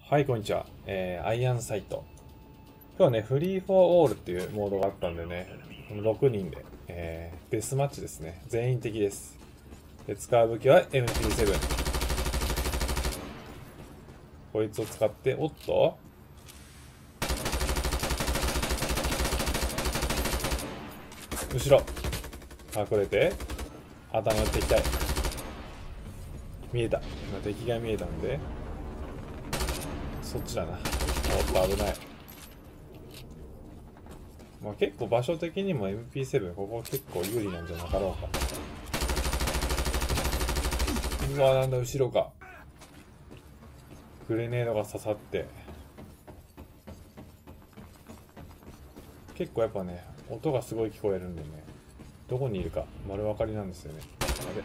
はい、こんにちは。アイアンサイト。今日はね、フリーフォーオールっていうモードがあったんでね、6人で、デスマッチですね。全員敵です。で、使う武器は MP7。こいつを使って、おっと後ろ。隠れて、頭打っていきたい。見えた。今敵が見えたんで、そっちだな。おっと危ない。まあ結構場所的にも MP7 ここ結構有利なんじゃなかろうか。うわ、なんだ後ろか。グレネードが刺さって。結構やっぱね、音がすごい聞こえるんでね、どこにいるか丸分かりなんですよね。あれ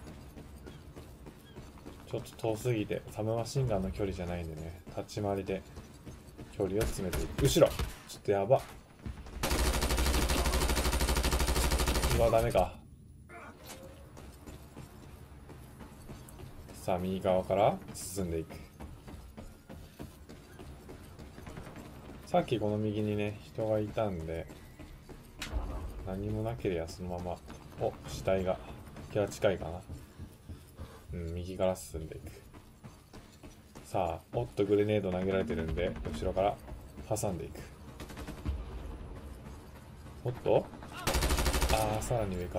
ちょっと遠すぎて、サブマシンガンの距離じゃないんでね、立ち回りで距離を詰めていく。後ろちょっとやば。うわ、ダメか。さあ、右側から進んでいく。さっきこの右にね、人がいたんで、何もなければそのまま、お、死体が、キャラ近いかな。右から進んでいく。さあ、おっとグレネード投げられてるんで、後ろから挟んでいく。おっとさらに上か。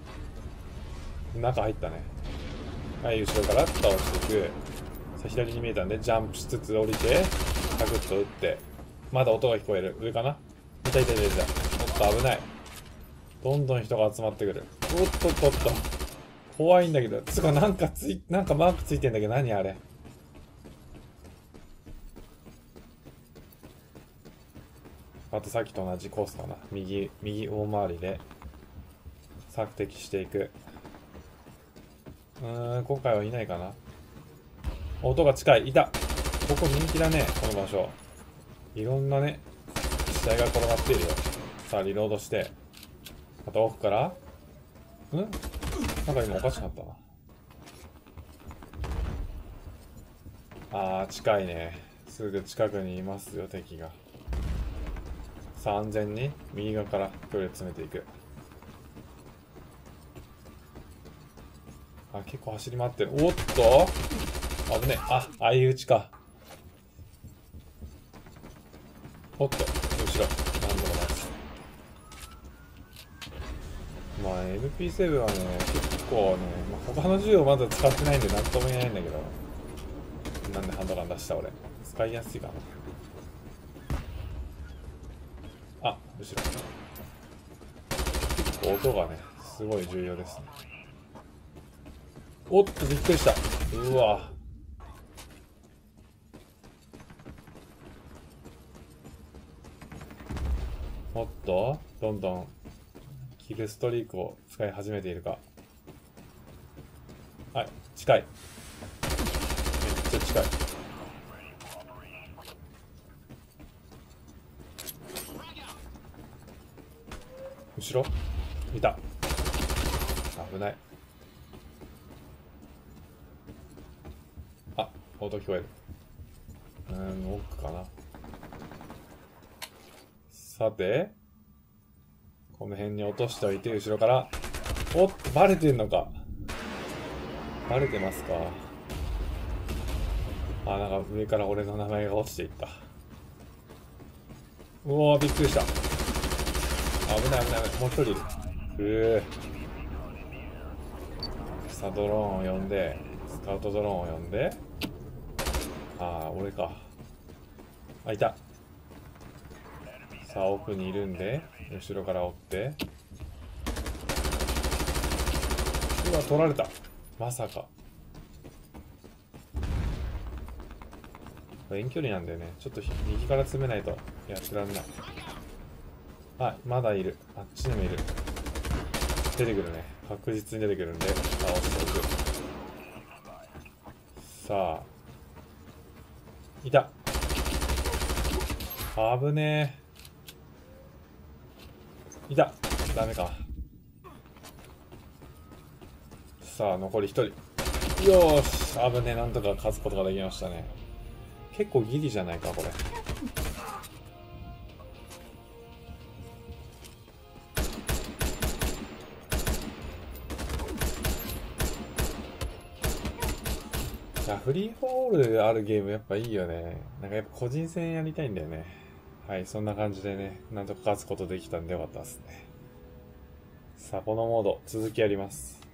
中入ったね。はい、後ろから倒していく。さあ、左に見えたんで、ジャンプしつつ降りて、サクッと撃って、まだ音が聞こえる。上かな。いたいたいたいた。おっと危ない。どんどん人が集まってくる。おっとっとっと。怖いんだけど。つかなんかマークついてんだけど、何あれ。あとさっきと同じコースかな。右大回りで索敵していく。今回はいないかな。音が近い。いた。ここ人気だね、この場所。いろんなね、死体が転がっているよ。さあ、リロードして。あと奥から。なんか今おかしかったな。近いね。すぐ近くにいますよ、敵が。さあ、安全に右側から距離を詰めていく。結構走り回ってる。おっと危ねえ。相打ちか。おっと、後ろ。なんでもないです。まあ、MP7 はね、結構ね、他の銃をまだ使ってないんで何とも言えないんだけど、なんでハンドガン出した俺。使いやすいかな。後ろ。結構音がね、すごい重要ですね。おっと、びっくりした。うわ。おっと、どんどんキルストリークを使い始めているか。はい、近い。めっちゃ近い。後ろいた。危ない。音聞こえる。奥かな。さて、この辺に落としておいて、後ろから。おっと、バレてんのか。バレてますか。なんか上から俺の名前が落ちていった。うおー、びっくりした。危ない危ない危ない。もう一人いる。さあ、ドローンを呼んで、スカウトドローンを呼んで、俺か。いた。さあ、奥にいるんで、後ろから追って。うわ、取られた。まさか。遠距離なんだよね。ちょっと右から詰めないとやってらんない。まだいる。あっちにもいる。出てくるね。確実に出てくるんで、倒しておく。さあ。いた。危ねえ。いた。ダメか。さあ、残り1人。よーし。危ねえ。なんとか勝つことができましたね。 結構ギリじゃないかこれ。いや、フリーフォーオールであるゲームやっぱいいよね。なんかやっぱ個人戦やりたいんだよね。はい、そんな感じでね、なんとか勝つことできたんでよかったですね。さあ、このモード、続きやります。